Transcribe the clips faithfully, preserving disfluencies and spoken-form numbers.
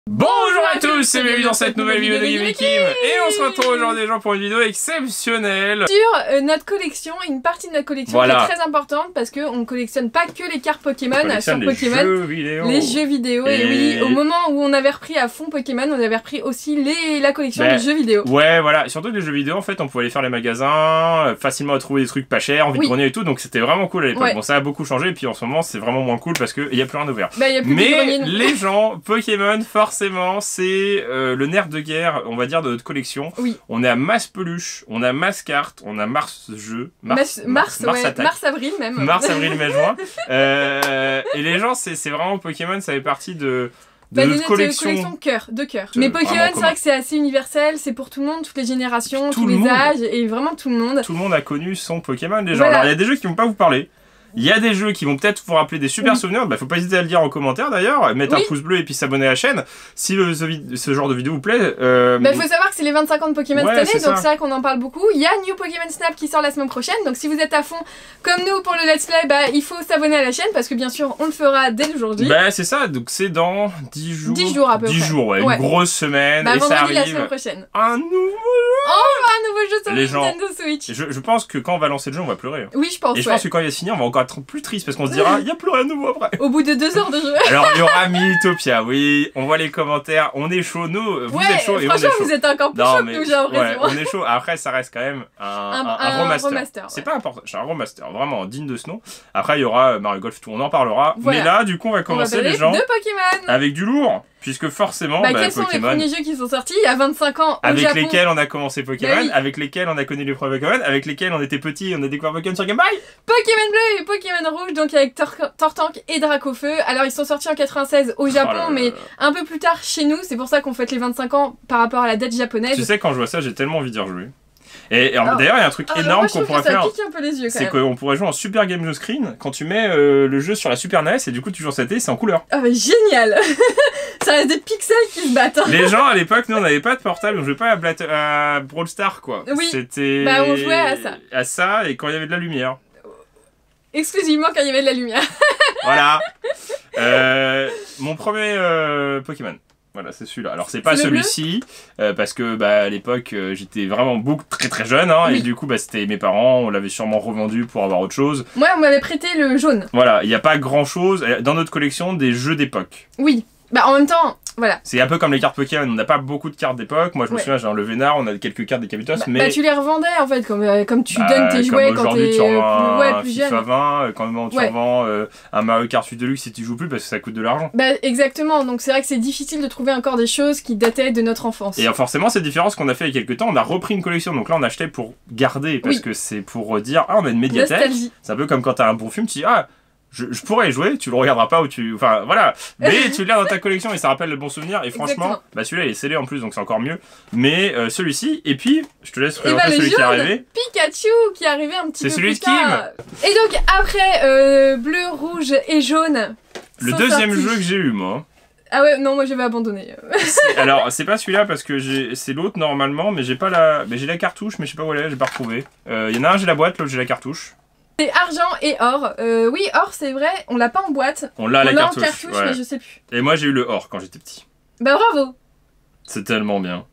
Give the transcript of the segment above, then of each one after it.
Bonjour à tous, c'est bienvenue dans cette nouvelle vidéo de GameKim et on se retrouve aujourd'hui gens pour une vidéo exceptionnelle sur euh, notre collection, une partie de notre collection voilà. qui est très importante parce qu'on collectionne pas que les cartes Pokémon sur les Pokémon, jeux vidéo. les jeux vidéo et... et oui, au moment où on avait repris à fond Pokémon, on avait repris aussi les... la collection bah, de jeux vidéo. Ouais voilà, surtout les jeux vidéo en fait on pouvait aller faire les magasins, euh, facilement trouver des trucs pas chers, en vide-grenier oui. et tout, donc c'était vraiment cool à l'époque. Ouais. Bon ça a beaucoup changé et puis en ce moment c'est vraiment moins cool parce qu'il y a plus rien ouvert. Bah, y a plus Mais les gens, Pokémon forcément c'est Euh, le nerf de guerre, on va dire, de notre collection. Oui. On est à masse peluche, on a masse carte, on a Mars jeu, Mars, Mars, Mars, Mars, ouais, Mars avril même. Mars, avril, mai, juin. Euh, et les gens, c'est vraiment Pokémon, ça fait partie de. De bah, notre collection, collection cœur, de cœur. Mais Pokémon, c'est vrai que c'est assez universel, c'est pour tout le monde, toutes les générations, tout tous les monde. âges, et vraiment tout le monde. Tout le monde a connu son Pokémon déjà. Voilà. Alors il y a des jeux qui vont pas vous parler. Il y a des jeux qui vont peut-être vous rappeler des super oui. souvenirs, bah faut pas hésiter à le dire en commentaire d'ailleurs, mettre oui. un pouce bleu et puis s'abonner à la chaîne si le, ce, ce genre de vidéo vous plaît. Euh... Bah faut savoir que c'est les vingt-cinq ans de Pokémon ouais, cette année, donc c'est vrai qu'on en parle beaucoup. Il y a New Pokémon Snap qui sort la semaine prochaine, donc si vous êtes à fond comme nous pour le Let's Play, bah il faut s'abonner à la chaîne parce que bien sûr on le fera dès aujourd'hui. Bah c'est ça, donc c'est dans dix jours. dix jours à peu dix près. jours, ouais, ouais, une grosse semaine bah, et ça arrive. La semaine prochaine. Un nouveau jeu. Oh, un nouveau jeu sur les Nintendo gens, Switch. Je, je pense que quand on va lancer le jeu, on va pleurer. Oui, je pense. Et je ouais. pense que quand il va se finir, on va encore être plus triste parce qu'on se dira, il n'y a plus rien de nouveau après. Au bout de deux heures de jeu. Alors, il y aura Mythopia, oui. On voit les commentaires. On est chaud, nous. Vous ouais, êtes chaud et on est chaud. Franchement, vous êtes encore plus non, chaud mais, que nous, j'ai l'impression. Ouais, on est chaud. Après, ça reste quand même un, un, un, un remaster. remaster c'est ouais. pas important. C'est un remaster, vraiment digne de ce nom. Après, il y aura Mario Golf, tout. On en parlera. Voilà. Mais là, du coup, on va commencer on va les gens. De Pokémon. Avec du lourd. Puisque forcément, bah, bah, quels Pokémon, sont les premiers jeux qui sont sortis il y a vingt-cinq ans au avec Japon. lesquels on a commencé Pokémon, bah, oui. avec lesquels on a connu les premiers Pokémon, avec lesquels on était petits et on a découvert Pokémon sur Game Boy. Pokémon bleu et Pokémon rouge, donc avec Tor Tortank et Dracofeu. Alors ils sont sortis en quatre-vingt-seize au Japon, oh là là. mais un peu plus tard chez nous. C'est pour ça qu'on fête les vingt-cinq ans par rapport à la date japonaise. Tu sais, quand je vois ça, j'ai tellement envie d'y rejouer. Et, et oh. d'ailleurs, il y a un truc oh, énorme qu'on pourrait faire. C'est qu'on pourrait jouer en Super Game Joy Screen quand tu mets euh, le jeu sur la Super N E S et du coup tu joues cette et c'est en couleur. Ah, mais génial. Ça reste des pixels qui se battent. Hein. Les gens à l'époque, nous on n'avait pas de portable, on jouait pas à, Bla à Brawl Stars quoi. Oui. C'était. Bah on jouait à ça. À ça et quand il y avait de la lumière. Exclusivement quand il y avait de la lumière. Voilà. Euh, mon premier euh, Pokémon. Voilà, c'est celui-là. Alors, c'est pas celui-ci, euh, parce que bah, à l'époque, euh, j'étais vraiment beaucoup très très jeune, hein, oui. et du coup, bah, c'était mes parents, on l'avait sûrement revendu pour avoir autre chose. Moi, on m'avait prêté le jaune. Voilà, il n'y a pas grand-chose dans notre collection des jeux d'époque. Oui, bah en même temps, voilà. C'est un peu comme les cartes Pokémon, on n'a pas beaucoup de cartes d'époque. Moi, je me ouais. souviens, j'ai le Vénard, on a quelques cartes des Kabutos, bah, mais... Bah, tu les revendais, en fait, comme, euh, comme tu bah, donnes tes jouets quand t'es tu revends ouais, un plus FIFA jeune. vingt, quand tu ouais. revends euh, un Mario Kart huit Deluxe si tu joues plus, parce que ça coûte de l'argent. Bah, exactement, donc c'est vrai que c'est difficile de trouver encore des choses qui dataient de notre enfance. Et forcément, c'est différent ce qu'on a fait il y a quelques temps, on a repris une collection, donc là, on achetait pour garder, parce oui. que c'est pour dire, ah, on a une médiathèque. C'est un peu comme quand t'as un bon film, tu dis, ah, Je, je pourrais y jouer, tu le regarderas pas ou tu... Enfin, voilà. Mais tu l'as dans ta collection et ça rappelle le bon souvenir. Et franchement, bah celui-là, il est scellé en plus, donc c'est encore mieux. Mais euh, celui-ci, et puis, je te laisse présenter bah, celui jaune, qui est arrivé. Pikachu, qui est arrivé un petit peu plus tard. C'est celui de Kim. Et donc, après euh, bleu, rouge et jaune... Le deuxième sortis. jeu que j'ai eu, moi. Ah ouais, non, moi j'avais abandonné. Alors, c'est pas celui-là parce que c'est l'autre normalement, mais j'ai pas la... Mais j'ai la cartouche, mais je sais pas où elle est, j'ai pas retrouvé. Il euh, y en a un, j'ai la boîte, l'autre, j'ai la cartouche. C'est argent et or. Euh, oui, or, c'est vrai, on l'a pas en boîte. On l'a la cartouche, en cartouche ouais. mais je sais plus. Et moi, j'ai eu le or quand j'étais petit. Bah bravo. C'est tellement bien.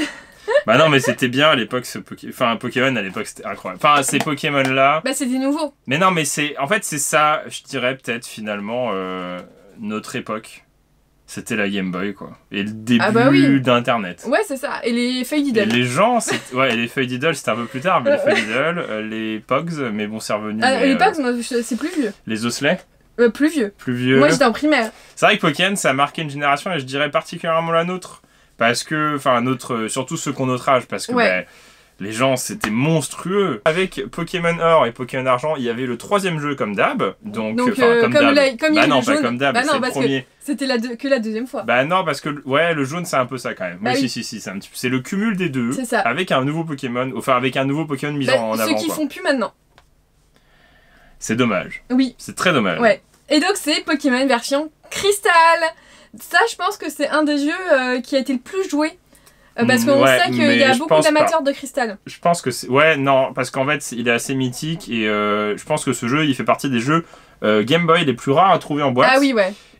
Bah non, mais c'était bien à l'époque, ce Poké... enfin, Pokémon à l'époque, c'était incroyable. Enfin, ces Pokémon-là... Bah c'est des nouveaux. Mais non, mais c'est... En fait, c'est ça, je dirais peut-être, finalement, euh, notre époque. C'était la Game Boy, quoi. Et le début ah bah oui. d'Internet. Ouais, c'est ça. Et les feuilles d'idole. Et les gens, ouais, et les feuilles d'idole, c'était un peu plus tard, mais les feuilles d'idole, euh, les Pogs, mais bon, c'est revenu. Ah, mais, les euh, Pogs, c'est plus vieux. Les osselets euh, Plus vieux. Plus vieux. Moi, j'étais en primaire. C'est vrai que Pokémon, ça a marqué une génération, et je dirais particulièrement la nôtre. Parce que, enfin, notre, surtout ceux qui ont notre âge, parce que, ouais. bah, les gens, c'était monstrueux. Avec Pokémon Or et Pokémon Argent, il y avait le troisième jeu comme d'hab. Donc, donc euh, comme, comme d'hab. Comme bah non, pas comme d'hab, bah c'est le premier. C'était la que la deuxième fois. Bah non, parce que, ouais, le jaune, c'est un peu ça quand même. Bah oui, oui, si, si, si, c'est le cumul des deux. C'est ça. Avec un nouveau Pokémon, enfin, avec un nouveau Pokémon mis bah, en avant. Ceux qui quoi. font plus maintenant. C'est dommage. Oui. C'est très dommage. Ouais. Et donc, c'est Pokémon version Cristal. Ça, je pense que c'est un des jeux euh, qui a été le plus joué. Euh, parce qu'on ouais, sait qu'il y a beaucoup d'amateurs de Cristal. Je pense que c'est... Ouais, non, parce qu'en fait, il est assez mythique et euh, je pense que ce jeu, il fait partie des jeux euh, Game Boy les plus rares à trouver en boîte. Ah oui, ouais.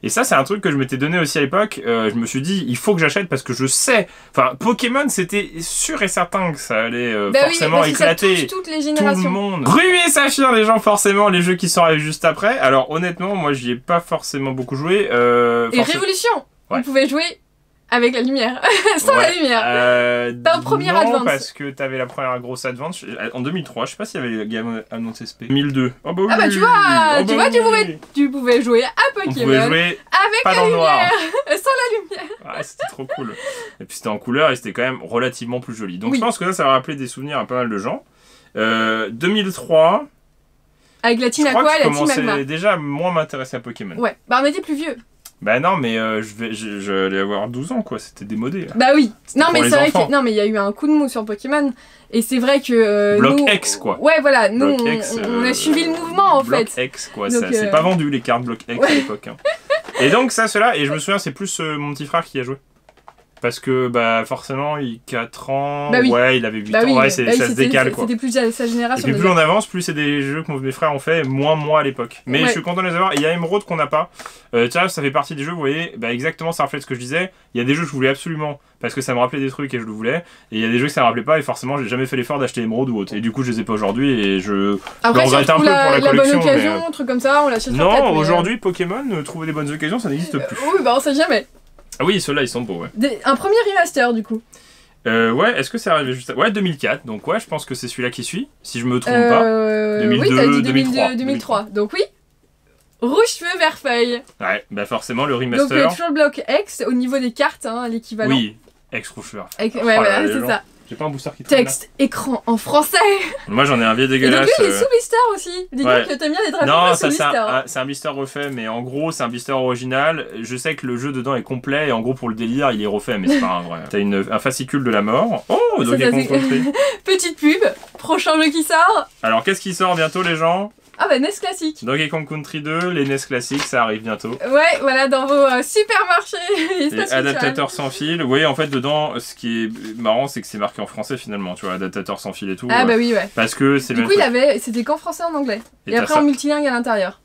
Et ça, c'est un truc que je m'étais donné aussi à l'époque. Euh, je me suis dit, il faut que j'achète parce que je sais. Enfin, Pokémon, c'était sûr et certain que ça allait euh, bah forcément oui, éclater. Ça touche toutes les générations. Tout le monde. Ruby et Saphir, les gens, forcément, les jeux qui sont arrivés juste après. Alors, honnêtement, moi, j'y ai pas forcément beaucoup joué. Euh, et forcément... Révolution, ouais. On pouvait jouer avec la lumière, sans ouais. la lumière. Euh, Pas au premier non, Advance. parce que t'avais la première grosse Advance en deux mille trois. Je sais pas s'il y avait le Game Advance S P. deux mille deux. Oh bah oui. Ah bah tu vois, oh tu bah vois, oui. tu pouvais, tu pouvais jouer à Pokémon. On pouvait jouer avec pas la dans le lumière, noir. sans la lumière. Ouais, c'était trop cool. Et puis c'était en couleur et c'était quand même relativement plus joli. Donc oui. je pense que ça, ça va rappeler des souvenirs à pas mal de gens. Euh, deux mille trois. Avec la Team Aqua et la Team Magma. Je commençais déjà à moins m'intéresser à Pokémon. Ouais, bah on était plus vieux. Bah non, mais euh, je vais, je, j'allais avoir douze ans, quoi. C'était démodé. Là. Bah oui. Non, mais c'est vrai enfants. que non, mais il y a eu un coup de mou sur Pokémon. Et c'est vrai que. Euh, Bloc nous, X, quoi. Ouais, voilà. Nous, Bloc on, X, on a euh, suivi le mouvement, en Bloc fait. X, quoi. Donc, Ça, euh... c'est pas vendu, les cartes Bloc X ouais. à l'époque. Hein. Et donc, ça, cela. Et je me souviens, c'est plus euh, mon petit frère qui a joué. Parce que, bah, forcément, il a quatre ans. Bah oui. Ouais, il avait huit bah ans. oui, Ouais, c'est, bah ça oui, se décale, quoi. C'était plus sa, sa génération. Et puis plus on avance, plus c'est des jeux que mes frères ont fait, moins moi à l'époque. Mais ouais. Je suis content de les avoir. Et il y a Emerald qu'on n'a pas. Euh, tiens, ça fait partie des jeux, vous voyez, bah exactement, ça reflète ce que je disais. Il y a des jeux que je voulais absolument parce que ça me rappelait des trucs et je le voulais. Et il y a des jeux que ça me rappelait pas et forcément, j'ai jamais fait l'effort d'acheter Emerald ou autre. Et du coup, je les ai pas aujourd'hui et je. Après, je regrette un peu la, pour la, la collection. bonne occasion, mais... un truc comme ça, on l'achète. Non, aujourd'hui, mais... Pokémon, euh, trouver des bonnes occasions, ça n'existe plus. Euh, oui, bah on sait jamais. Ah oui, ceux-là, ils sont beaux, ouais. Des... Un premier remaster, du coup. Euh, ouais, est-ce que c'est arrivé juste à... Ouais, deux mille quatre, donc ouais, je pense que c'est celui-là qui suit, si je me trompe euh... pas. deux mille deux, oui, t'as dit deux mille trois. deux mille trois, donc oui. Rouge, feu, vert, feuille. Ouais, bah forcément, le remaster. Donc, euh, toujours le bloc X, au niveau des cartes, hein, l'équivalent. Oui, X, rouge, vert. Ouais, oh, voilà, c'est ça. J'ai pas un booster qui traîne. Texte, écran en français. Moi j'en ai un vieux dégueulasse. Et donc lui il est euh... sous blister aussi. Dis ouais. donc que t'aimes bien les dragons non, sous blister. Non, c'est un blister refait, mais en gros c'est un blister original. Je sais que le jeu dedans est complet et en gros pour le délire il est refait, mais c'est pas un vrai. T'as une, un fascicule de la mort. Oh, donc il est petite pub, prochain jeu qui sort. Alors qu'est-ce qui sort bientôt les gens? Ah bah N E S classique. Donkey Kong Country deux, les N E S classiques, ça arrive bientôt. Ouais, voilà, dans vos euh, supermarchés. Et adaptateur sans fil. Vous voyez, en fait, dedans, ce qui est marrant, c'est que c'est marqué en français finalement, tu vois, adaptateur sans fil et tout. Ah euh, bah oui, ouais. Parce que c'est Du coup, il avait, c'était qu'en français et en anglais. Et, et après ça. En multilingue à l'intérieur.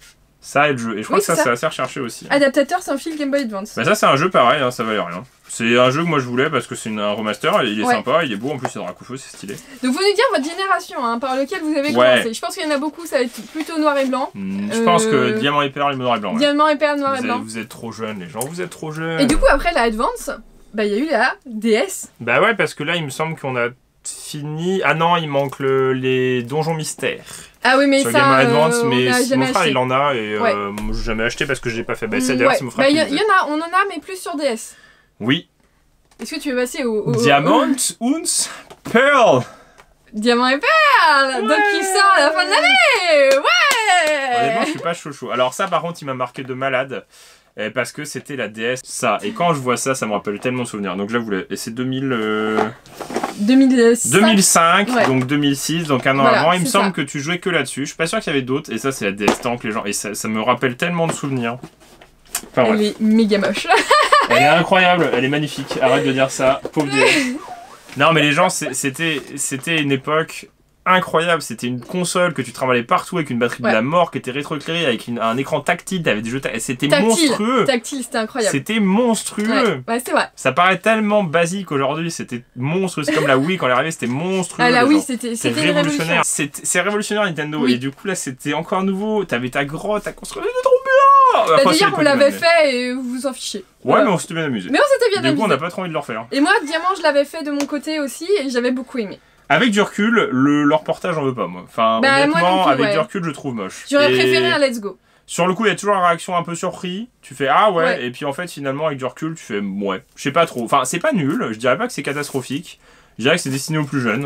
Ça et le jeu. Et je crois oui, que ça, c'est assez recherché aussi. Adaptateur sans fil Game Boy Advance. Bah ça, c'est un jeu pareil, hein, ça valait rien. C'est un jeu que moi je voulais parce que c'est un remaster, il est ouais. sympa, il est beau, en plus c'est Dracofeu, c'est stylé. Donc vous nous dire votre génération hein, par lequel vous avez ouais. commencé. Je pense qu'il y en a beaucoup, ça va être plutôt noir et blanc. Mmh, je euh... pense que Diamant et Perle, noir et blanc. Ouais. Diamant et Perle, noir vous et blanc. Êtes, vous êtes trop jeunes les gens, vous êtes trop jeunes. Et du coup après la Advance, bah il y a eu la D S. Bah ouais, parce que là il me semble qu'on a fini... Ah non, il manque le... les donjons mystères. Ah oui, mais sur ça, Game Advance, euh, mais mon frère acheté. il en a et ouais. euh, moi j'ai jamais acheté parce que je l'ai pas fait. Bah, c'est mmh, d'ailleurs ouais. c'est mon frère bah, qui y, me y en a, on en a, mais plus sur D S. Oui. Est-ce que tu veux passer au... au Diamant, au... Uns, Pearl. Diamant et Perle ouais. Donc il sort à la fin de l'année. Ouais. Honnêtement, je suis pas chaud chaud. Alors ça, par contre, il m'a marqué de malade. Parce que c'était la D S, ça. Et quand je vois ça, ça me rappelle tellement de souvenirs. Donc je la voulais. Et c'est deux mille... Euh... deux mille cinq, deux mille cinq ouais. Donc deux mille six, donc un an voilà, avant. Il me semble ça. que tu jouais que là-dessus. Je suis pas sûr qu'il y avait d'autres. Et ça, c'est la D S Tank, les gens. Et ça, ça me rappelle tellement de souvenirs. Enfin, elle ouais. est méga moche. Elle est incroyable, elle est magnifique. Arrête de dire ça, pauvre D S. Non, mais les gens, c'était c'était une époque incroyable. C'était une console que tu trimballais partout avec une batterie ouais. de la mort qui était rétroéclairée avec une, un écran tactile. T'avais des jeux, c'était monstrueux. Tactile, c'était incroyable. C'était monstrueux. Ouais, ouais c'est vrai. Ça paraît tellement basique aujourd'hui. C'était monstrueux. C'est comme la Wii quand elle est arrivée, c'était monstrueux. Ah la Wii, c'était révolutionnaire. C'est révolutionnaire Nintendo. Oui. Et du coup là, c'était encore nouveau. T'avais ta grotte, ta construction, c'était trop bien. Bah, enfin, d'ailleurs, on l'avait fait et vous vous en fichez. Ouais, voilà. mais on s'était bien amusé. Mais on s'était bien du amusé. Du coup, on n'a pas trop envie de le refaire. Et moi, Diamant, je l'avais fait de mon côté aussi et j'avais beaucoup aimé. Avec du recul, le, leur portage, j'en veux pas, moi. Enfin, bah, honnêtement, moi plus, avec ouais. du recul, je trouve moche. J'aurais et... préféré un Let's Go. Sur le coup, il y a toujours la réaction un peu surpris. Tu fais ah ouais, ouais. et puis en fait, finalement, avec du recul, tu fais ouais. Je sais pas trop. Enfin, c'est pas nul. Je dirais pas que c'est catastrophique. Je dirais que c'est destiné aux plus jeunes.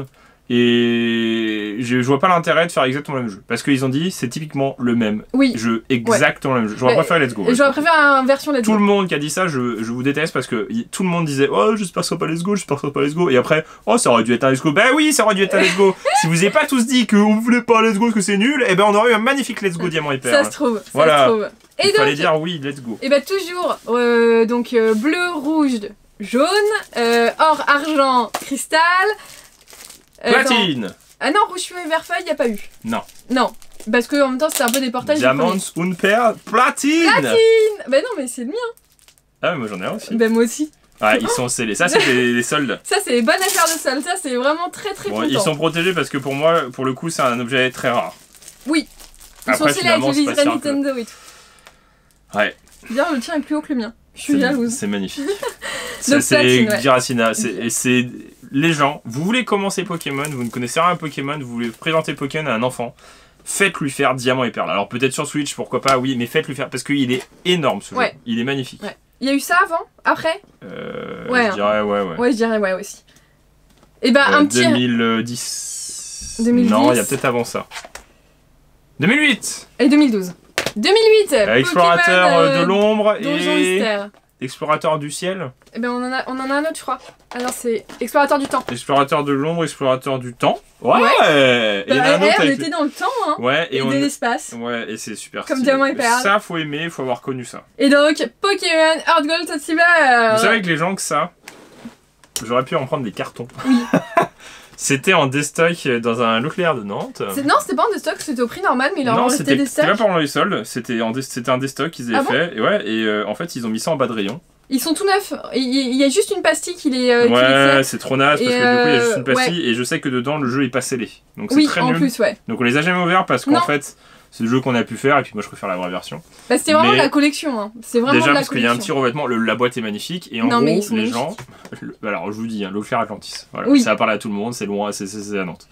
Et je, je vois pas l'intérêt de faire exactement le même jeu. Parce qu'ils ont dit c'est typiquement le même oui. jeu, exactement ouais. le même jeu. J'aurais préféré Let's Go. Ouais. J'aurais préféré une version Let's Go. Tout le monde qui a dit ça, je, je vous déteste parce que y, tout le monde disait oh j'espère que ça sera pas Let's Go, j'espère que ça sera pas Let's Go. Et après, oh ça aurait dû être un Let's Go. Ben oui, ça aurait dû être un Let's Go. Si vous avez pas tous dit qu'on voulait pas Let's Go parce que c'est nul, et ben on aurait eu un magnifique Let's Go Diamant et Perle. Ça se trouve, voilà. ça se trouve. Et Il donc, fallait dire oui, Let's Go. Et ben toujours, euh, donc euh, bleu, rouge, jaune, euh, or, argent, cristal. Euh, Platine. Dans... Ah non, rouge feu et vert feuille, y a pas eu. Non. Non. parce que en même temps c'était un peu des portages. Diamants, une paire, platine. Platine. Bah non mais c'est le mien. Ah mais moi j'en ai un aussi. Bah moi aussi. Ah ils sont scellés, ça c'est des, des soldes. Ça c'est les bonnes affaires de soldes, ça c'est vraiment très très bon, content. Ils sont protégés parce que pour moi, pour le coup c'est un objet très rare. Oui. Ils Après, sont scellés avec le visuel Nintendo et tout. Ouais. Bien le tien est plus haut que le mien. Je suis jalouse. C'est magnifique. C'est Giratina. Et c'est les gens, vous voulez commencer Pokémon, vous ne connaissez rien à Pokémon, vous voulez présenter Pokémon à un enfant, faites-lui faire Diamant et Perle. Alors peut-être sur Switch, pourquoi pas, oui, mais faites-lui faire parce qu'il est énorme ce ouais. jeu. Il est magnifique. Ouais. Il y a eu ça avant, après euh, ouais, je dirais ouais, ouais. Ouais, je dirais ouais aussi. Et bah euh, un petit. deux mille dix. deux mille dix. Non, il y a peut-être avant ça. deux mille huit. Et deux mille douze. deux mille huit. Euh, Explorateur euh, de l'ombre et Mystère. Explorateur du ciel. Eh ben on en a, on en a un autre je crois. Alors c'est Explorateur du temps. Explorateur de l'ombre, Explorateur du temps. Ouais. ouais. Et bah, hey, on avec... était dans le temps hein. Ouais. Et, et on... de l'espace. Ouais et c'est super. Comme Diamant et Perle. Ça faut aimer, faut avoir connu ça. Et donc Pokémon Heart Gold Soul Silver. Vous savez que les gens que ça, j'aurais pu en prendre des cartons. Oui. C'était en déstock dans un Leclerc de Nantes. Non, c'était pas en déstock, c'était au prix normal, mais il en restait des stocks. C'était pas pendant les soldes, c'était un déstock qu'ils avaient ah fait. Bon et ouais, et euh, en fait, ils ont mis ça en bas de rayon. Ils sont tout neufs. Il y a juste une pastille qui les. Euh, ouais, c'est trop naze parce que euh, du coup, il y a juste une pastille ouais. et je sais que dedans, le jeu est pas scellé. Donc c'est oui, très en nul. Plus, ouais. Donc on les a jamais ouverts parce qu'en fait. C'est le jeu qu'on a pu faire et puis moi je préfère la vraie version. Bah c'était vraiment mais la collection. Hein. C'est vraiment déjà la parce qu'il y a un petit revêtement, le, la boîte est magnifique et en non, gros les gens. Le, alors je vous dis, hein, Leclerc Atlantis. Voilà, oui. Ça va parler à tout le monde, c'est loin, c'est à Nantes.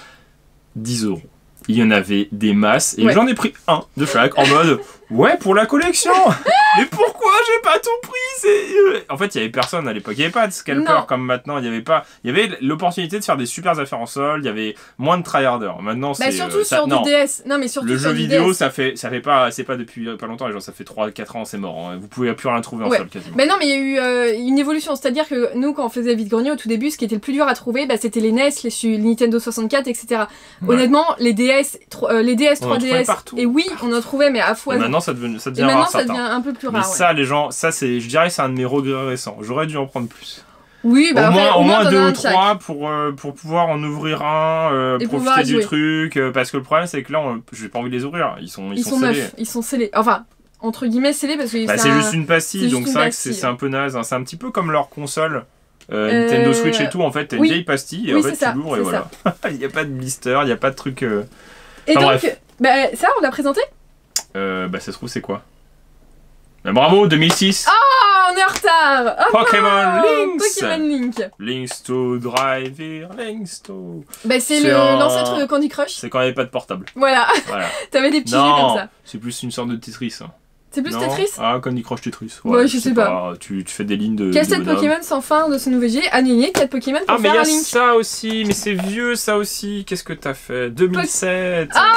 dix euros. Il y en avait des masses et ouais. j'en ai pris un de chaque en mode ouais pour la collection. Mais pourquoi j'ai pas tout pris? En fait il y avait personne à l'époque, il y avait pas de scalper non. comme maintenant, il y avait pas, il y avait l'opportunité de faire des super affaires en solde, il y avait moins de tryharders. Maintenant c'est bah surtout euh, ça, sur non. du D S. Non mais surtout le sur jeu du vidéo D S. ça fait ça fait pas c'est pas depuis pas longtemps, genre ça fait trois quatre ans c'est mort. Hein. Vous pouvez plus rien trouver en ouais. solde quasiment. Mais non mais il y a eu euh, une évolution, c'est-à-dire que nous quand on faisait vide-grenier au tout début, ce qui était le plus dur à trouver, bah, c'était les N E S, les, les Nintendo soixante-quatre, et cetera. Ouais. Honnêtement les D S, euh, les D S, trois D S et oui on en trouvait mais à foison. Maintenant ça devient ça devient et maintenant rare, ça devient un peu plus rare. Mais ça les gens, ça c'est, je dirais c'est un de mes regrets récents. J'aurais dû en prendre plus. Oui, bah au après, moins, au moins moins deux ou trois pour, euh, pour pouvoir en ouvrir un, euh, profiter du truc. Euh, parce que le problème, c'est que là, on, j'ai pas envie de les ouvrir. Ils sont, ils ils sont, sont scellés. Neufs. Ils sont scellés. Enfin, entre guillemets, scellés parce que bah, c'est un... juste une pastille. Donc, c'est vrai que c'est un peu naze. Hein. C'est un petit peu comme leur console. Euh, euh... Nintendo Switch et tout. En fait, t'as une oui. vieille pastille et oui, en fait, tu l'ouvres et voilà. Il n'y a pas de blister, il n'y a pas de truc. Euh... Et enfin, donc, bref. Bah, ça, on l'a présenté euh, Bah, ça se trouve, c'est quoi bah, bravo, deux mille six. Oh, on est en retard. Oh, Pokémon Links. Pokémon Link. Links to Driver, Links to... Bah c'est l'ancêtre le, de Candy Crush. C'est quand il n'y avait pas de portable. Voilà. voilà. T'avais des petits non, jeux comme ça. C'est plus une sorte de Tetris. Hein. C'est plus non Tetris. Ah, Candy Crush Tetris. Ouais, ouais je, je sais pas. pas. Tu, tu fais des lignes de... Quel set Pokémon sans fin de ce nouveau jeu? Annulé, quatre Pokémon pour ah, faire un Link. Ah mais il y a ça aussi, mais c'est vieux ça aussi. Qu'est-ce que t'as fait? deux mille sept. Ah,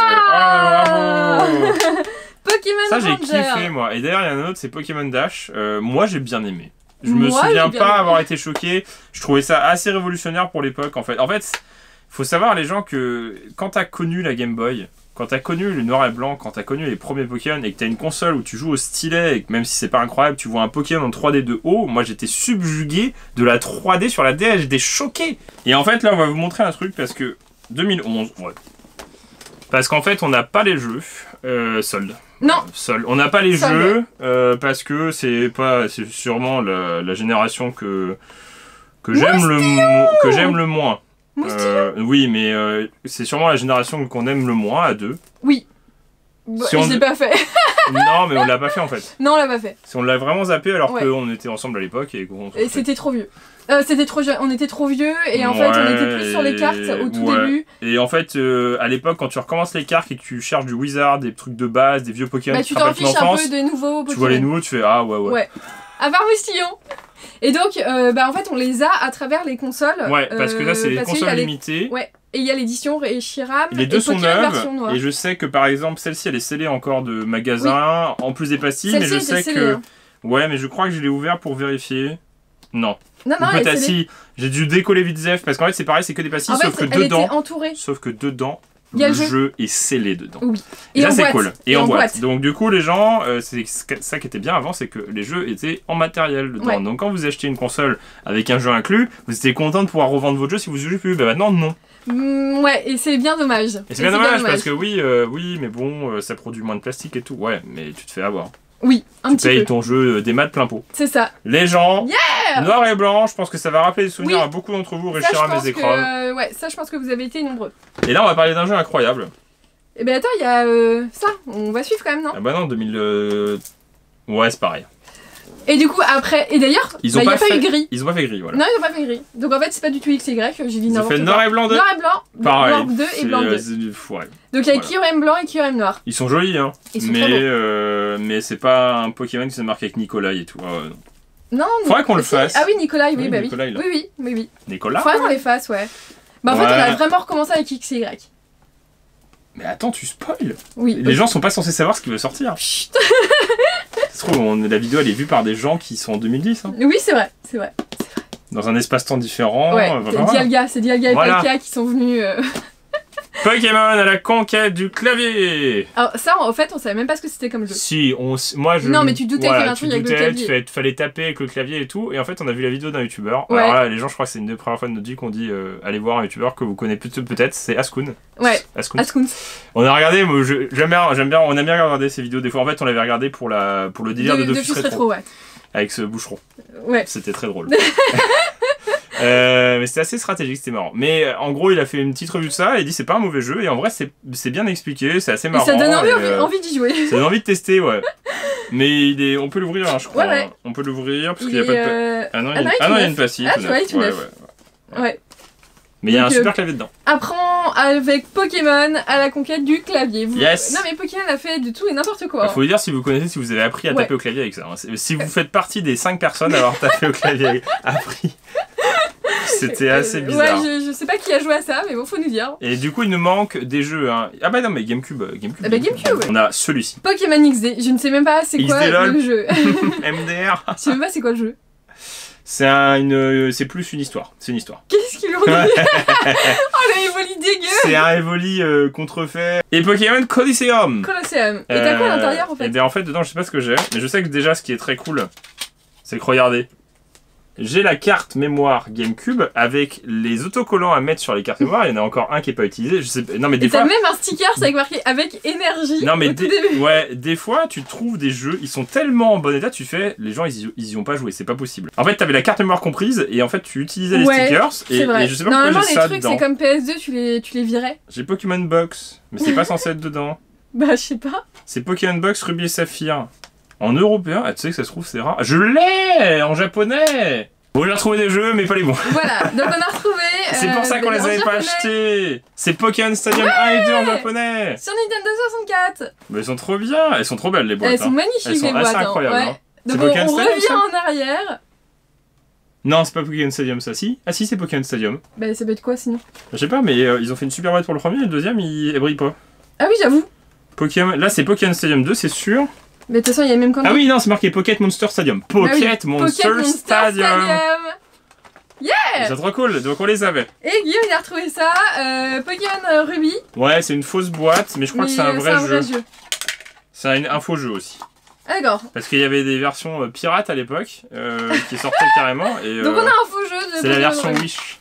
ah bravo. Pokémon ça j'ai Ranger. kiffé moi. Et d'ailleurs il y en a un autre, c'est Pokémon Dash. Euh, moi j'ai bien aimé. Je me moi, souviens pas avoir été choqué. Je trouvais ça assez révolutionnaire pour l'époque en fait. En fait, faut savoir les gens que quand t'as connu la Game Boy, quand t'as connu le noir et blanc, quand t'as connu les premiers Pokémon et que t'as une console où tu joues au stylet et que même si c'est pas incroyable, tu vois un Pokémon en trois D de haut, moi j'étais subjugué de la trois D sur la D S, j'étais choqué. Et en fait là on va vous montrer un truc parce que deux mille onze, ouais. Parce qu'en fait on n'a pas les jeux euh, soldes. Non. Euh, seul. On n'a pas les Seul. jeux euh, parce que c'est pas, c'est sûrement la, la génération que que j'aime le que j'aime le moins. Euh, oui, mais euh, c'est sûrement la génération qu'on aime le moins à deux. Oui. Bah, si je l'ai pas fait. Non, mais on l'a pas fait en fait. Non, on l'a pas fait. Si on l'a vraiment zappé alors ouais. qu'on était ensemble à l'époque et qu'on. Et c'était trop vieux. Euh, c'était trop jeune, on était trop vieux et en ouais, fait on était plus sur les cartes au tout ouais. début. Et en fait euh, à l'époque quand tu recommences les cartes et que tu cherches du wizard, des trucs de base, des vieux Pokémon, bah, tu t'en fiches un peu des nouveaux Pokémon. Tu vois les nouveaux, tu fais ah ouais ouais. Ouais. À part Moustillon. Et donc euh, bah en fait on les a à travers les consoles. Ouais parce que là c'est euh, les consoles limitées. Ouais. Et il y a l'édition Reshiram. Les deux et sont neuves. Et je sais que par exemple celle-ci elle est scellée encore de magasin oui. en plus des pastilles, mais je sais scellée, que hein. ouais mais je crois que je l'ai ouvert pour vérifier. Non. Non, non, peut-être si j'ai dû décoller vite Zef parce qu'en fait c'est pareil, c'est que des pastilles, en sauf fait, que elle dedans. Était entourée. Sauf que dedans, y a le jeu. jeu est scellé dedans. Oui. Et, et ça c'est cool. Et, et en, en boîte. boîte. Donc du coup les gens, euh, c'est ça qui était bien avant, c'est que les jeux étaient en matériel dedans. Ouais. Donc quand vous achetez une console avec un jeu inclus, vous étiez content de pouvoir revendre votre jeu si vous jouez plus. Ben maintenant non. Mmh, ouais, et c'est bien dommage. Et c'est bien, bien dommage parce que oui, euh, oui, mais bon, euh, ça produit moins de plastique et tout. Ouais, mais tu te fais avoir. Oui, un tu petit payes peu. ton jeu euh, des maths plein pot. C'est ça. Les gens, yeah noir et blanc, je pense que ça va rappeler des souvenirs oui. à beaucoup d'entre vous, Richard à mes écrans. Euh, ouais, ça je pense que vous avez été nombreux. Et là on va parler d'un jeu incroyable. Et ben attends, il y a euh, ça, on va suivre quand même, non? Ah bah non, deux mille... Euh... Ouais, c'est pareil. Et du coup, après, et d'ailleurs, il bah, n'y a fait... pas eu gris. Ils ont pas fait gris, voilà. Non, ils ont pas fait gris. Donc en fait, c'est pas du tout X Y, j'ai dit n'importe quoi. Ils ont fait noir et blanc deux. Noir et blanc, pareil. blanc deux et blanc deux. Euh, ouais. Donc il y a voilà. Kyurem blanc et Kyurem noir. Ils sont jolis, hein. Ils sont mais, trop beaux. euh, mais c'est pas un Pokémon qui se marque avec Nicolas et tout. Ah, non. Non, faudrait qu'on le fasse. Ah oui, Nicolas, oui, oui bah Nicolas, oui. Oui, oui, oui, oui. Nicolas. Faudrait qu'on les fasse, ouais. Bah en ouais. fait, on a vraiment recommencé avec X Y. Mais attends, tu spoil. Oui. Les okay. gens sont pas censés savoir ce qui va sortir. Chut. Ça se trouve, on, la vidéo elle est vue par des gens qui sont en deux mille dix. Hein. Oui, c'est vrai, c'est vrai. Dans un espace-temps différent. Ouais, euh, c'est Dialga, c'est Dialga et voilà. Palkia qui sont venus. Euh... Pokémon à la conquête du clavier. Alors ça, en fait, on savait même pas ce que c'était comme jeu. Si, on, moi je... Non, mais tu doutais voilà, qu'il y avait un truc avec le clavier. Il fallait taper avec le clavier et tout, et en fait on a vu la vidéo d'un youtubeur. Ouais. Alors là, les gens, je crois que c'est une des premières fois de notre vie qu'on dit euh, allez voir un youtubeur que vous connaissez peut-être, c'est Ascoon. Ouais, Ascoon. Ascoon. On a regardé, moi, j'aime bien, j'aime bien, on aime bien regarder ces vidéos. Des fois, en fait, on l'avait regardé pour, la, pour le délire de, de Dofus Rétro. Rétro ouais. Avec ce boucheron. Ouais. C'était très drôle. Euh, mais c'était assez stratégique, c'était marrant. Mais euh, en gros, il a fait une petite revue de ça et il dit c'est pas un mauvais jeu. Et en vrai, c'est bien expliqué, c'est assez marrant. Et ça donne envie, et, euh, envie d'y jouer. Ça donne envie de tester, ouais. Mais il est, on peut l'ouvrir, hein, je crois. Ouais, ouais. Hein. On peut l'ouvrir parce qu'il y n'y a pas de. Euh... Ah non, il y a, ah non, il y a une pastille. Ah, tu vois, il est tout neuf. Ouais, ouais. ouais. Mais il y a un super clavier dedans. Apprends avec Pokémon à la conquête du clavier. Vous... Yes. Non mais Pokémon a fait de tout et n'importe quoi. Il faut vous dire si vous connaissez, si vous avez appris à ouais. taper au clavier avec ça. Si vous faites partie des cinq personnes à avoir tapé au clavier appris. C'était assez bizarre. Ouais, je, je sais pas qui a joué à ça, mais bon, faut nous dire. Et du coup, il nous manque des jeux. Hein. Ah bah non, mais GameCube. GameCube, ah bah GameCube ouais. On a celui-ci. Pokémon X D. Je ne sais même pas c'est quoi le jeu. M D R. Je sais même pas c'est quoi le jeu. C'est un, une, c'est plus une histoire. C'est une histoire. Qu'est-ce qu'ils ont dit? Oh le Evoli dégueu. C'est un Evoli euh, contrefait. Et Pokémon Colosseum. Colosseum. Et t'as euh, quoi à l'intérieur en fait? Et bien en fait dedans je sais pas ce que j'ai, mais je sais que déjà ce qui est très cool, c'est que regardez. J'ai la carte mémoire GameCube avec les autocollants à mettre sur les cartes mémoire. Il y en a encore un qui est pas utilisé. Je sais... Non mais des et fois. T'as même un sticker avec marqué avec énergie. Non mais des... ouais, des fois tu trouves des jeux, ils sont tellement en bon état, tu fais, les gens ils y, ils y ont pas joué, c'est pas possible. En fait t'avais la carte mémoire comprise et en fait tu utilisais les ouais, stickers et, et je sais pas pourquoi j'ai ça dedans. Normalement les trucs c'est comme P S deux, tu les, tu les virais. J'ai Pokémon Box, mais c'est pas censé être dedans. Bah je sais pas. C'est Pokémon Box Ruby et Saphir. En européen, ah, tu sais que ça se trouve c'est rare. Je l'ai en japonais. Bon, j'ai retrouvé des jeux, mais pas les bons. Voilà, donc on a retrouvé. C'est euh, pour ça qu'on les avait pas achetés. C'est Pokémon Stadium ouais un et deux en japonais. Sur Nintendo soixante-quatre. Mais elles sont trop bien, elles sont trop belles les boîtes. Elles sont magnifiques elles sont les boîtes. assez incroyables. Hein. Hein. Donc on, on revient ça en arrière. Non, c'est pas Pokémon Stadium ça, si. Ah si, c'est Pokémon Stadium. Bah ça peut être quoi sinon? Je sais pas, mais euh, ils ont fait une super boîte pour le premier et le deuxième, il, il brille pas. Ah oui, j'avoue. Pokémon... Là, c'est Pokémon Stadium deux, c'est sûr. Mais de toute façon, il y a même quand Ah oui, non, c'est marqué Pocket Monster Stadium. Pocket, bah oui. Monster, Pocket Monster Stadium. Stadium. Yeah! C'est trop cool, donc on les avait. Et Guillaume il a retrouvé ça, euh, Pokémon Ruby. Ouais, c'est une fausse boîte, mais je crois mais que c'est un, vrai, un vrai jeu. C'est un, un faux jeu aussi. Ah, d'accord. Parce qu'il y avait des versions euh, pirates à l'époque euh, qui sortaient carrément. Et, euh, donc on a un faux jeu de c'est la version Wish.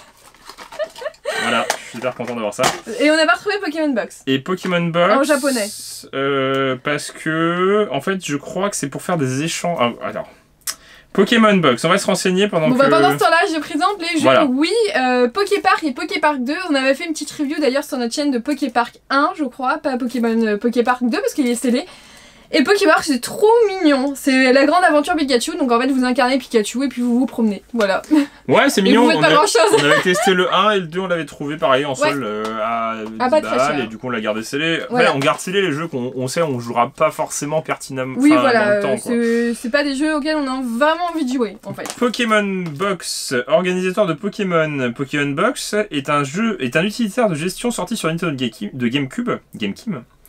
Voilà, je suis super content d'avoir ça. Et on n'a pas retrouvé Pokémon Box. Et Pokémon Box. En japonais. Euh, parce que, en fait, je crois que c'est pour faire des échanges. Ah, alors. Pokémon Box, on va se renseigner pendant bon, que... Bah pendant ce temps-là, je présente les jeux. Voilà. Oui, euh, Poképark et Poképark deux. On avait fait une petite review d'ailleurs sur notre chaîne de Poképark un, je crois, pas Pokémon euh, Poképark deux parce qu'il est scellé. Et Poképark, c'est trop mignon. C'est la grande aventure Pikachu. Donc en fait, vous incarnez Pikachu et puis vous vous promenez. Voilà. Ouais, c'est mignon. Et vous faites on, pas a... grand chose. On avait testé le un et le deux, on l'avait trouvé pareil en ouais. sol euh, à ah, dix balles et du coup on l'a gardé scellé. Voilà. Ouais, on garde scellé les jeux qu'on on sait on jouera pas forcément pertinemment oui, voilà, dans le temps. C'est pas des jeux auxquels on a vraiment envie de jouer en fait. Pokémon Box, organisateur de Pokémon. Pokémon Box est un jeu, est un utilitaire de gestion sorti sur Nintendo de GameCube. GameCube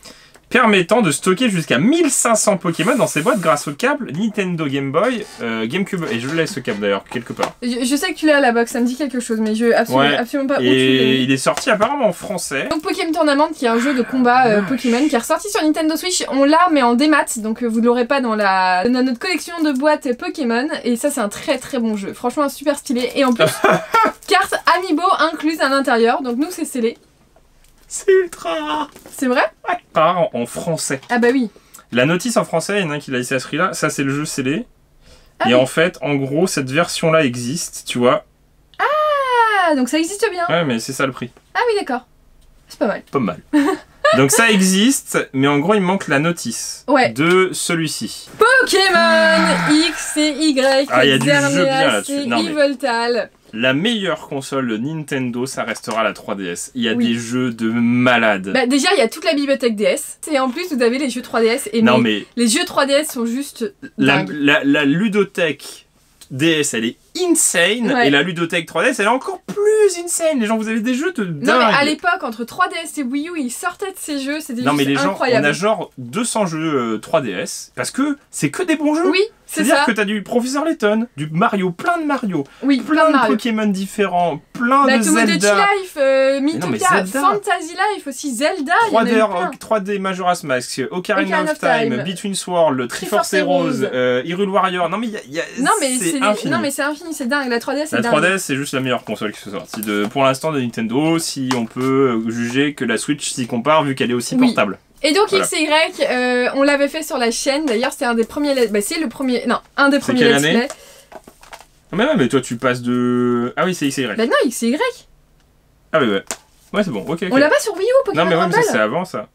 permettant de stocker jusqu'à mille cinq cents Pokémon dans ses boîtes grâce au câble Nintendo Game Boy, euh, GameCube. Et je laisse ce câble d'ailleurs quelque part. Je, je sais que tu l'as à la box, ça me dit quelque chose, mais je absolument, ouais. absolument pas où et tu l'as. il est sorti apparemment en français. Donc Pokémon Tournament, qui est un jeu de combat euh, Pokémon qui est ressorti sur Nintendo Switch. On l'a, mais en démat, donc euh, vous ne l'aurez pas dans, la... dans notre collection de boîtes Pokémon. Et ça, c'est un très très bon jeu. Franchement, super stylé. Et en plus, carte Amiibo incluse à l'intérieur. Donc nous, c'est scellé. C'est ultra rare. C'est vrai? Ouais. Rare en, en français. Ah bah oui. La notice en français, il y en a un qui l'a laissé à ce prix-là. Ça, c'est le jeu scellé. Ah et oui. En fait, en gros, cette version-là existe, tu vois. Ah, donc ça existe bien. Ouais, mais c'est ça le prix. Ah oui, d'accord. C'est pas mal. Pas mal. Donc ça existe, mais en gros, il manque la notice ouais. de celui-ci. Pokémon X et Y. Ah, il y a du jeu bien là-dessus. Yveltal. La meilleure console de Nintendo, ça restera la trois D S. Il y a oui. des jeux de malades. Bah déjà, il y a toute la bibliothèque D S. Et en plus, vous avez les jeux trois D S. Et non, mais mais les jeux trois D S sont juste la, la, la ludothèque D S, elle est insane. Ouais. Et la ludothèque trois D S, elle est encore plus insane. Les gens, vous avez des jeux de dingue. Non, mais à l'époque, entre trois D S et Wii U, ils sortaient de ces jeux. C'était juste incroyable. Non, mais les gens, on a genre deux cents jeux euh, trois D S. Parce que c'est que des bons jeux. Oui. C'est-à-dire que t'as du Professeur Layton, du Mario, plein de Mario, oui, plein, plein de Mario. Pokémon différents, plein bah, de Zelda. Life, euh, Mythopia, Fantasy Life aussi, Zelda, trois D, trois D Majora's Mask, Ocarina of, of Time, Time, Between Sword, Triforce Heroes, euh, Hyrule Warrior. Non mais il y a, y a non mais c'est infini. Non mais c'est infini, c'est dingue. La trois D S, c'est dingue. La trois D S, c'est juste la meilleure console qui soit sortie de, pour l'instant de Nintendo, si on peut juger que la Switch s'y compare vu qu'elle est aussi oui. portable. Et donc voilà. X et Y, euh, on l'avait fait sur la chaîne, d'ailleurs c'était un des premiers... Bah c'est le premier... Non, un des premiers let's play. Ah mais ouais, mais toi tu passes de... Ah oui, c'est X et Y. Bah non, X et Y. Ah ouais, ouais. Ouais, c'est bon, ok. okay. On l'a pas sur Wii U, Pokémon Non mais ouais, mais ça c'est avant ça.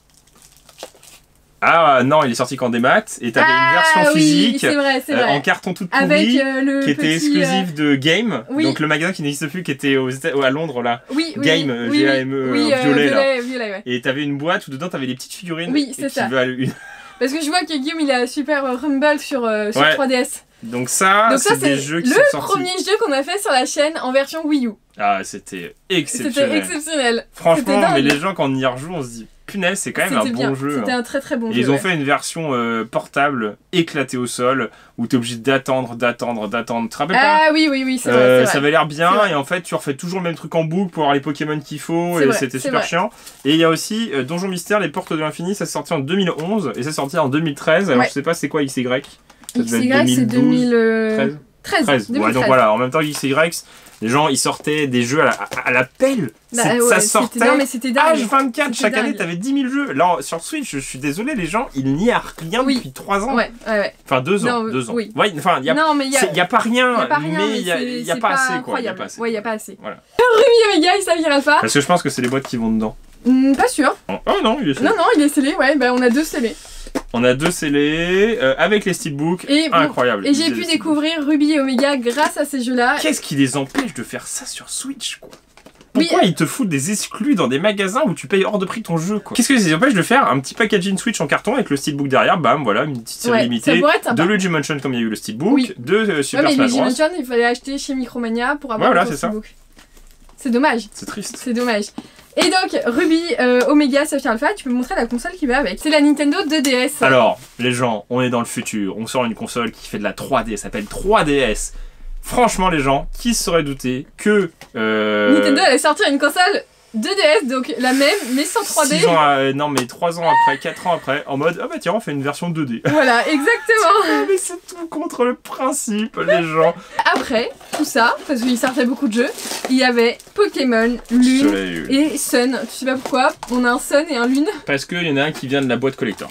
Ah non, il est sorti qu'en démat, et t'avais ah, une version oui, physique, vrai, euh, en carton toute pourrie, avec, euh, qui était petit, exclusive euh... de Game, oui. donc le magasin qui n'existe plus, qui était aux États... à Londres là, oui, oui, Game, oui, G A M E, oui, euh, violet, violet là. Violet, ouais. Et t'avais une boîte où dedans t'avais des petites figurines. Oui, c'est ça. Une... Parce que je vois que Guillaume il a Super Rumble sur, euh, sur ouais. trois D S. Donc ça, Donc ça c'est des jeux qui le sont sortis. premier jeu qu'on a fait sur la chaîne en version Wii U. Ah, c'était exceptionnel. C'était exceptionnel. Franchement, mais les gens quand on y rejoue, on se dit punaise, c'est quand même un bien. bon jeu. C'était hein. un très très bon et jeu. Ils ont ouais. fait une version euh, portable, éclatée au sol, où t'es obligé d'attendre, d'attendre, d'attendre. Tu te rappelles ah, pas? Ah oui, oui, oui, c'est euh, vrai. Ça avait l'air bien, et en fait, tu refais toujours le même truc en boucle pour avoir les Pokémon qu'il faut, et c'était super vrai. chiant. Et il y a aussi euh, Donjon Mystère, les Portes de l'Infini, ça s'est sorti en deux mille onze, et ça sorti en deux mille treize. Alors ouais. je sais pas c'est quoi X Y. X Y, c'est deux mille treize. treize. treize. Ouais, donc voilà, en même temps X Y, les gens ils sortaient des jeux à la, à, à la pelle. Bah, ouais, ça sortait non, mais c'était dingue. H vingt-quatre, chaque dingue. année t'avais dix mille jeux. Là sur Switch, je suis désolé, les gens ils n'y a rien oui. depuis trois ans. Ouais, ouais, ouais. Enfin deux ans. Non, deux ans. Oui. Ouais, enfin, il n'y a, a, a pas rien, y a pas rien mais il n'y a, y a pas assez. Quoi, y a pas assez. Ouais, il n'y a pas assez. Voilà. Ruby Omega et Saphir Alpha. Parce que je pense que c'est les boîtes qui vont dedans. Mm, pas sûr. Oh, oh non, il est scellé. Non, non, il est scellé, ouais, bah on a deux scellés. On a deux scellés euh, avec les steelbooks, et incroyable. Et j'ai pu découvrir Ruby et Omega grâce à ces jeux-là. Qu'est-ce qui les empêche de faire ça sur Switch, quoi? Pourquoi oui, ils te foutent des exclus dans des magasins où tu payes hors de prix ton jeu, quoi? Qu'est-ce que les empêche de faire un petit packaging Switch en carton avec le steelbook derrière, bam, voilà, une petite série ouais, limitée de Luigi Mansion comme il y a eu le steelbook, oui. de euh, Super ouais, mais Smash Bros. Luigi Mansion, il fallait acheter chez Micromania pour avoir ouais, voilà, le steelbook. C'est dommage. C'est triste. C'est dommage. Et donc, Ruby, euh, Omega, Saphir Alpha, tu peux montrer la console qui va avec. C'est la Nintendo deux D S. Alors, les gens, on est dans le futur. On sort une console qui fait de la trois D, ça s'appelle trois D S. Franchement, les gens, qui se seraient doutés que... Euh... Nintendo allait sortir une console deux D S, donc la même, mais sans trois D. six ans, euh, non, mais trois ans après, quatre ans après, en mode, ah bah tiens, on fait une version deux D. Voilà, exactement. Mais c'est tout contre le principe, les gens. Après, tout ça, parce qu'il sortait beaucoup de jeux, il y avait Pokémon, Lune et Sun. Tu sais pas pourquoi, on a un Sun et un Lune. Parce qu'il y en a un qui vient de la boîte collector.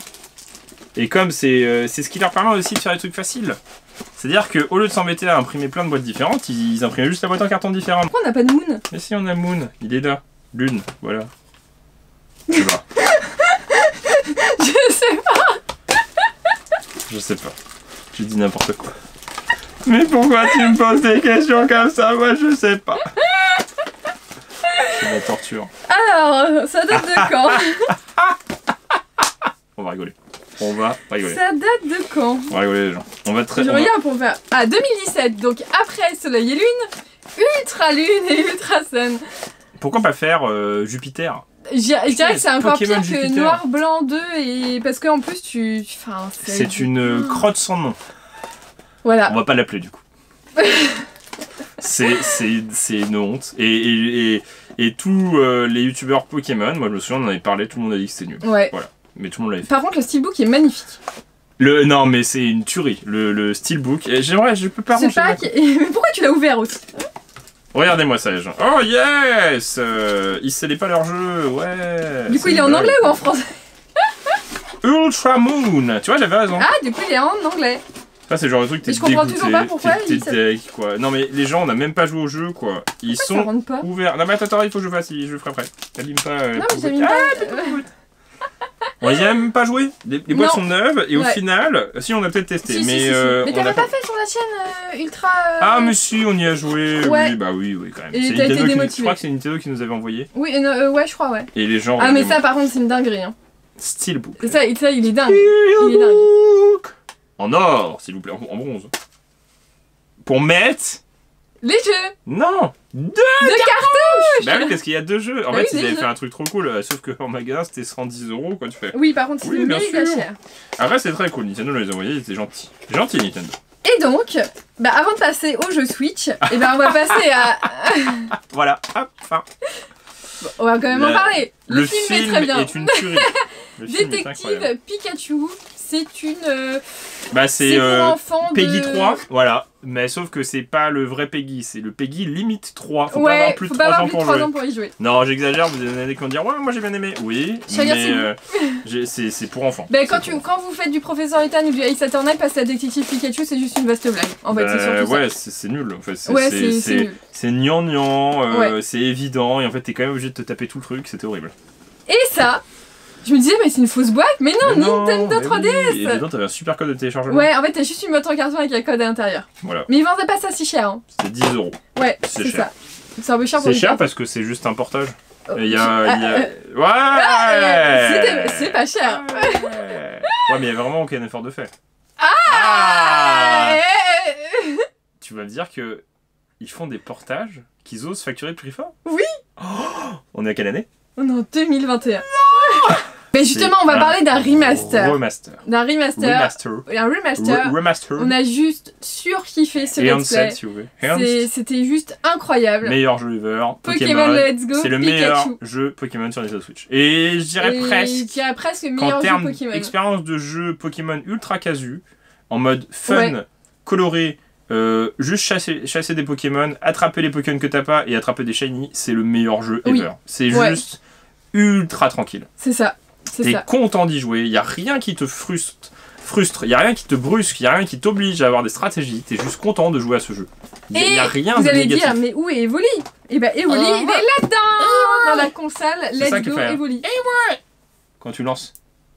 Et comme c'est euh, c'est ce qui leur permet aussi de faire des trucs faciles. C'est-à-dire qu'au lieu de s'embêter à imprimer plein de boîtes différentes, ils, ils imprimaient juste la boîte en carton différent. Pourquoi on n'a pas de Moon? Mais si, on a Moon, il est là. Lune, voilà. Je sais pas. Je sais pas. Je sais pas. J'ai dit n'importe quoi. Mais pourquoi tu me poses des questions comme ça? Moi, je sais pas. C'est de la torture. Alors, ça date de quand? On va rigoler. On va rigoler. Ça date de quand? On va rigoler les gens. On va très. Je regarde va... pour faire. Ah, deux mille dix-sept, donc après Soleil et Lune, Ultra Lune et Ultra Sun. Pourquoi pas faire euh, Jupiter? Je dirais que c'est encore Pokémon pire Jupiter. Que Noir Blanc deux et parce qu'en plus tu, enfin c'est une crotte sans nom. Voilà. On va pas l'appeler du coup. c'est c'est c'est une honte et et et, et tous euh, les youtubeurs Pokémon, moi je me souviens on en avait parlé, tout le monde a dit que c'était nul. Ouais. Voilà. Mais tout le monde l'avait fait. Par contre le steelbook est magnifique. Le non mais c'est une tuerie le le steelbook. J'aimerais je peux pas ranger. Pas qui... Mais pourquoi tu l'as ouvert aussi? Regardez-moi ça les gens. Oh yes euh, ils scellaient pas leur jeu, ouais. Du coup il est en anglais ou en français? Ultra Moon. Tu vois j'avais raison. Ah du coup il est en anglais. Ça c'est le genre de truc t'es dégoûté. Je comprends toujours pas pourquoi t'es deck quoi. Non mais les gens on a même pas joué au jeu quoi. Ils pourquoi sont pas ouverts. Non mais attends, attends il faut que je fasse, je le ferai après. T'abîmes pas. Euh, non mais j'abîme pas. On y a même pas joué. Les, les boîtes sont neuves et ouais. au final, si on a peut-être testé. Si, mais si, si, euh, si. mais t'avais pas fait sur la chaîne euh, Ultra. Euh... Ah mais si on y a joué. Ouais. Oui bah oui oui quand même. Et t'as été démotivé. Je crois que c'est Nintendo qui nous avait envoyé. Oui euh, euh, ouais je crois ouais. Et les gens. Ah mais ça par contre c'est une dinguerie hein. Steelbook. Ça, ça il est dingue. Il est dingue. En or s'il vous plaît, en bronze. Pour mettre. Les jeux. Non. Deux, deux cartouches. Bah oui parce qu'il y a deux jeux. En bah fait oui, ils avaient jeux. fait un truc trop cool. Sauf que en magasin c'était cent dix euros quoi tu fais. Oui par contre c'est oui, méga cher. Après c'est très cool. Nintendo nous les a envoyés, ils étaient gentils. Gentil Nintendo. Et donc, bah avant de passer au jeu Switch, et ben on va passer à. Voilà. Hop. Fin. Bon, on va quand même La... en parler. Le, le film, film est très bien. Est une tuerie. Détective Pikachu, c'est une. Euh, bah c'est euh, Peggy de... trois, voilà. Mais sauf que c'est pas le vrai Peggy, c'est le Peggy limite trois. Faut ouais, pas avoir plus de trois ans, pour trois ans pour y jouer. Non, j'exagère, vous avez des qui vont dire ouais, moi j'ai bien aimé. Oui, Chacun mais euh, c'est pour enfants. Bah, quand, tu, quand vous faites du Professeur Layton ou du Ace Attorney, passer à Détective Pikachu, c'est juste une vaste blague. En fait, bah, c'est surtout ouais, ça. c'est nul. En fait, ouais, c'est nul. C'est gnangnan, euh, ouais. c'est évident, et en fait, t'es quand même obligé de te taper tout le truc, c'était horrible. Et ça, je me disais, mais c'est une fausse boîte, mais non, mais Nintendo non, trois D S oui. Et dedans, t'avais un super code de téléchargement. Ouais, en fait, t'as juste une boîte en carton avec un code à l'intérieur. Voilà. Mais ils vendaient pas ça si cher. Hein. C'était dix euros. Ouais, c'est ça. C'est un peu cher pour C'est cher parce que c'est juste un portage. Oh, il y a. Ah, il y a... Euh... Ouais ah, c'est pas cher. Ouais. Ouais, mais il y a vraiment aucun effort de fait. Ah, ah Tu vas me dire que ils font des portages qu'ils osent facturer le prix fort? Oui. Oh, on est à quelle année? On est en deux mille vingt et un. Non. Mais justement, on va parler d'un remaster. Remaster. D'un remaster. Remaster. Un remaster. Re remaster. On a juste surkiffé ce Et let's play. Si vous voulez. C'était juste incroyable. Meilleur jeu ever. Pokémon, Pokémon Let's Go. C'est le Pikachu. meilleur jeu Pokémon sur Nintendo Switch. Et je dirais Et presque. Je dirais presque meilleur jeu Pokémon. Expérience de jeu Pokémon ultra casu, en mode fun, ouais. coloré. Euh, juste chasser, chasser des Pokémon, attraper les Pokémon que t'as pas et attraper des shiny, c'est le meilleur jeu oui. ever. C'est ouais. juste ultra tranquille. C'est ça. T'es content d'y jouer, il y a rien qui te frustre, frustre, il y a rien qui te brusque, il y a rien qui t'oblige à avoir des stratégies, t'es juste content de jouer à ce jeu. Il y, y a rien vous de allez négatif. dire, mais où est Evoli? Et bah Evoli, oh, il est là-dedans dans la console Let's Go Evoli. Et ouais. Quand tu lances.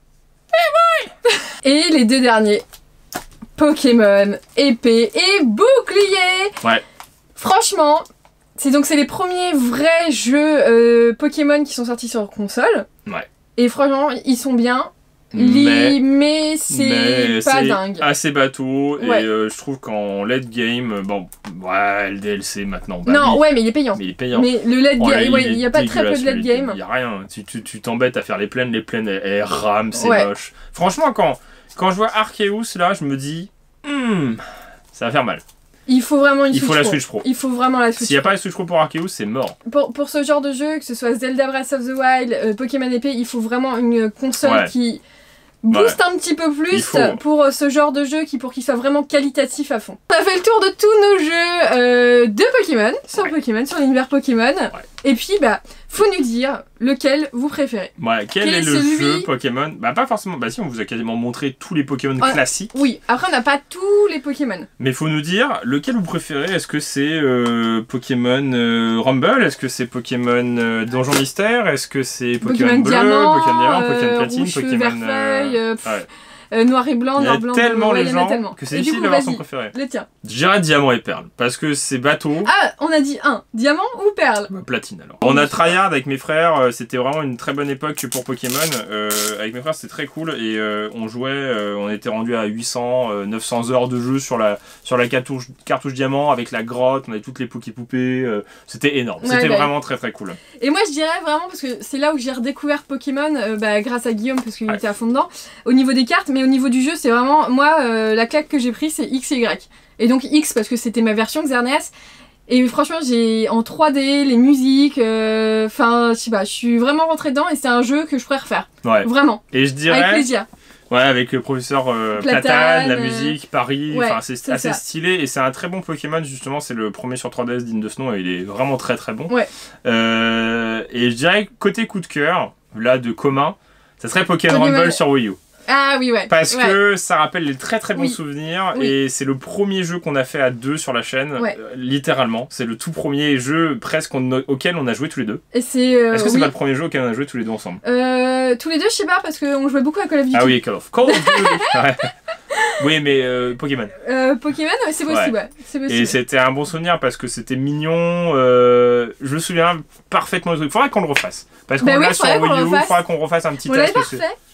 Et ouais. Et les deux derniers. Pokémon, épée et bouclier. Ouais. Franchement, c'est donc c'est les premiers vrais jeux euh, Pokémon qui sont sortis sur console. Ouais. Et franchement, ils sont bien. Mais, mais c'est pas dingue. Assez bateau. Ouais. Et euh, je trouve qu'en late game, bon, ouais, le D L C maintenant. Bah, non, oui, ouais, mais il est payant. Mais il est payant. Mais le late oh, game, ouais, il n'y a pas très peu de late game. Il n'y a rien. Tu t'embêtes tu, tu à faire les plaines, les plaines, elles, elles rament, c'est ouais. moche. Franchement, quand, quand je vois Arceus, là, je me dis, hmm, ça va faire mal. Il faut vraiment une Il Switch faut la Pro. Switch Pro. Il faut vraiment la Switch Pro. S'il n'y a pas la Switch Pro pour Arceus, c'est mort. Pour, pour ce genre de jeu, que ce soit Zelda Breath of the Wild, euh, Pokémon épée, il faut vraiment une console ouais. qui booste ouais. un petit peu plus pour ce genre de jeu qui, pour qu'il soit vraiment qualitatif à fond. On a fait le tour de tous nos jeux euh, de Pokémon, sur ouais. Pokémon, sur l'univers Pokémon. Ouais. Et puis, bah, faut nous dire lequel vous préférez. Ouais, quel, quel est, est le celui... jeu Pokémon? Bah pas forcément, bah si, on vous a quasiment montré tous les Pokémon on... classiques. Oui, après on n'a pas tous les Pokémon. Mais faut nous dire lequel vous préférez. Est-ce que c'est euh, Pokémon euh, Rumble? Est-ce que c'est Pokémon euh, Donjon Mystère? Est-ce que c'est Pokémon, Pokémon Bleu, Diamant, Pokémon Diamant, euh, Pokémon Platine, Rouge, Pokémon... Vert, Feuille, euh, ouais. euh, noir et blanc, noir, blanc, tellement bleu, les ouais, gens tellement. que c'est difficile d'avoir son préféré. Le tien. Je dirais diamant et perle, parce que c'est bateau. Ah, on a dit un, diamant ou perle? Bah, platine alors. On a tryhard avec mes frères, c'était vraiment une très bonne époque pour Pokémon. Euh, avec mes frères c'était très cool et euh, on jouait, euh, on était rendu à huit cents, neuf cents heures de jeu sur la, sur la cartouche, cartouche diamant avec la grotte, on avait toutes les Poké-poupées, euh, c'était énorme, ouais, c'était bah, vraiment très très cool. Et moi je dirais vraiment, parce que c'est là où j'ai redécouvert Pokémon, euh, bah, grâce à Guillaume parce qu'il ouais. était à fond dedans, au niveau des cartes, mais au niveau du jeu c'est vraiment, moi euh, la claque que j'ai prise c'est X et Y. Et donc X parce que c'était ma version Xerneas. Et franchement, j'ai en trois D, les musiques, enfin, euh, je sais pas, je suis vraiment rentrée dedans et c'est un jeu que je pourrais refaire. Ouais. Vraiment. Et je dirais. Avec plaisir. Ouais, avec le professeur euh, Platane, Platane, la musique, Paris, ouais, c'est assez ça. stylé et c'est un très bon Pokémon justement, c'est le premier sur trois D S digne de ce nom et il est vraiment très très bon. Ouais. Euh, et je dirais côté coup de cœur, là de commun, ça serait Pokémon Rumble sur Wii U. Ah oui, ouais. Parce ouais. que ça rappelle les très très bons oui. souvenirs oui. et c'est le premier jeu qu'on a fait à deux sur la chaîne, ouais. euh, littéralement. C'est le tout premier jeu presque on, auquel on a joué tous les deux. Et c'est. Euh, Est-ce que c'est oui. pas le premier jeu auquel on a joué tous les deux ensemble? euh, Tous les deux, je sais pas, parce qu'on jouait beaucoup à Call of Duty. Ah oui, Call of, Call of Duty. ouais. Oui, mais euh, Pokémon. Euh, Pokémon, ouais, c'est possible, ouais. ouais. possible. Et c'était un bon souvenir parce que c'était mignon. Euh, je me souviens parfaitement des trucs. Faudrait qu'on le refasse. Parce qu'on bah l'a oui, sur Wii U, faudrait qu'on refasse un petit on test. On l'avait refait.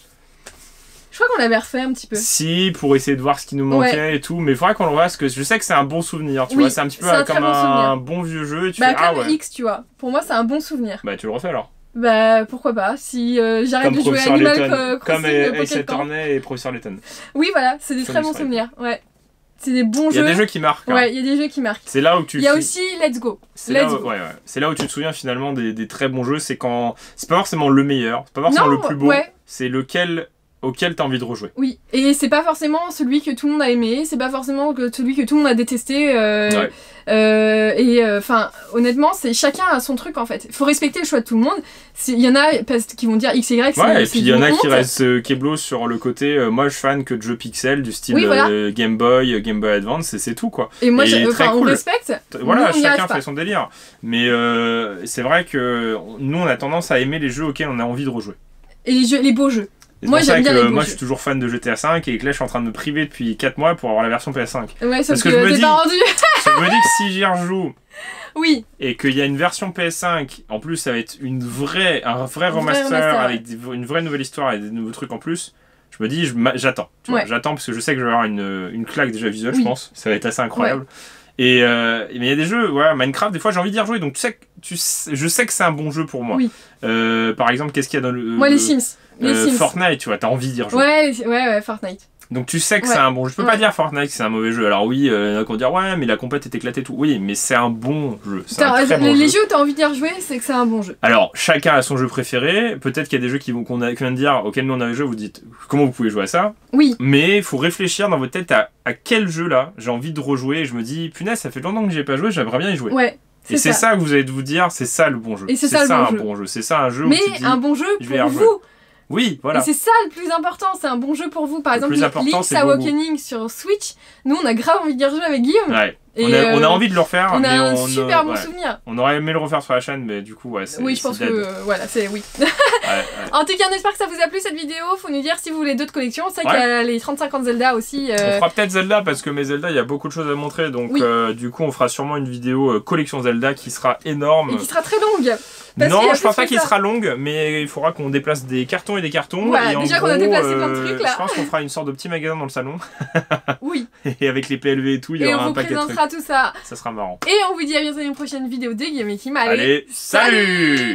Je crois qu'on l'avait refait un petit peu. Si, pour essayer de voir ce qui nous manquait ouais. et tout, mais il faudrait qu'on le refasse parce que je sais que c'est un bon souvenir, tu oui, vois, c'est un petit peu un comme bon un bon vieux jeu. Et tu bah fais, comme ah, ouais. X, tu vois, pour moi c'est un bon souvenir. Bah tu le refais alors. Bah pourquoi pas, si euh, j'arrête de jouer à Animal Crossing. Comme Ace Attorney et Professeur Layton. Oui voilà, c'est des très bons souvenirs, ouais. C'est des bons jeux. Il y a des jeux qui marquent. Hein. Ouais, il y a des jeux qui marquent. C'est là où tu. Il y a aussi Let's Go. C'est là, ouais, ouais. là où tu te souviens finalement des, des très bons jeux, c'est quand. C'est pas forcément le meilleur, c'est pas forcément non, le plus beau, ouais. c'est lequel. auquel t'as envie de rejouer. Oui, et c'est pas forcément celui que tout le monde a aimé, c'est pas forcément que celui que tout le monde a détesté. Euh, ouais. euh, et enfin, euh, honnêtement, c'est chacun a son truc en fait. Il faut respecter le choix de tout le monde. Il y en a qui vont dire X Y. Ouais, et puis il y en a qui restent euh, Keblo sur le côté. Euh, moi, je suis fan que de jeux pixel du style oui, voilà. euh, Game Boy, Game Boy Advance, et c'est tout quoi. Et moi, et enfin, cool. on respecte. Voilà, nous, on chacun fait son délire. Mais euh, c'est vrai que nous, on a tendance à aimer les jeux auxquels on a envie de rejouer. Et les, jeux, les beaux jeux. Moi, j'aime bien les Moi, je suis toujours fan de G T A cinq et que là, je suis en train de me priver depuis quatre mois pour avoir la version P S cinq. Ouais, sauf Parce que, que je me dis, pas rendu. je me dis que si j'y rejoue, oui. et qu'il y a une version P S cinq, en plus, ça va être une vraie, un vrai remaster, vrai remaster avec ouais. une vraie nouvelle histoire et des nouveaux trucs en plus. Je me dis, j'attends. Ouais. J'attends parce que je sais que je vais avoir une, une claque déjà visuelle, oui. je pense. Ça va être assez incroyable. Ouais. Et euh, mais il y a des jeux, voilà, Minecraft, des fois j'ai envie d'y rejouer, donc tu sais, tu sais, je sais que c'est un bon jeu pour moi. Oui. Euh, par exemple, qu'est-ce qu'il y a dans le. Moi, le, les Sims. Les euh, Sims. Fortnite, tu vois, t'as envie d'y rejouer. Ouais, ouais, ouais, Fortnite. Donc tu sais que ouais. c'est un bon jeu. Je peux ouais. pas dire Fortnite que c'est un mauvais jeu. Alors oui, euh, il y en a qui vont dire ouais, mais la compète est éclatée et tout. Oui, mais c'est un bon jeu. C'est un très les, bon les jeu. jeux où t'as envie d'y rejouer, c'est que c'est un bon jeu. Alors chacun a son jeu préféré. Peut-être qu'il y a des jeux qui vont qu'on a, vient de dire auxquels nous on avait joué. Vous dites comment vous pouvez jouer à ça. Oui. Mais il faut réfléchir dans votre tête à, à quel jeu là j'ai envie de rejouer. Et je me dis punaise, ça fait longtemps que j'ai pas joué. J'aimerais bien y jouer. Ouais. Et c'est ça. ça que vous allez vous dire, c'est ça le bon jeu. Et c'est ça, ça le bon un jeu. bon jeu. C'est ça un jeu. Mais où tu dis, un bon jeu pour vous. Oui, voilà. Et c'est ça le plus important, c'est un bon jeu pour vous. Par le exemple, Link's Awakening sur Switch, nous on a grave envie d'y rejouer avec Guillaume. Ouais. Et on, a, euh, on a envie de le refaire. On a mais un on, super euh, bon ouais. souvenir. On aurait aimé le refaire sur la chaîne, mais du coup, ouais, c'est. Oui, je pense dead. que. Euh, voilà, c'est oui. ouais, ouais. En tout cas, on espère que ça vous a plu cette vidéo. Faut nous dire si vous voulez d'autres collections. C'est vrai ouais. qu'il y a les trente cinquante Zelda aussi. Euh... On fera peut-être Zelda parce que mes Zelda, il y a beaucoup de choses à montrer. Donc, oui. euh, du coup, on fera sûrement une vidéo euh, collection Zelda qui sera énorme. Et qui sera très longue. Non, je pense pas qu'il sera longue, mais il faudra qu'on déplace des cartons et des cartons. Ouais, et en déjà gros, qu'on a déplacé euh, plein de trucs là. Je pense qu'on fera une sorte de petit magasin dans le salon. Oui. Et avec les P L V et tout, il y et aura un paquet de trucs. Et on vous présentera tout ça. Ça sera marrant. Et on vous dit à bientôt dans une prochaine vidéo de Guillaume et Kim. Allez, Allez, salut, salut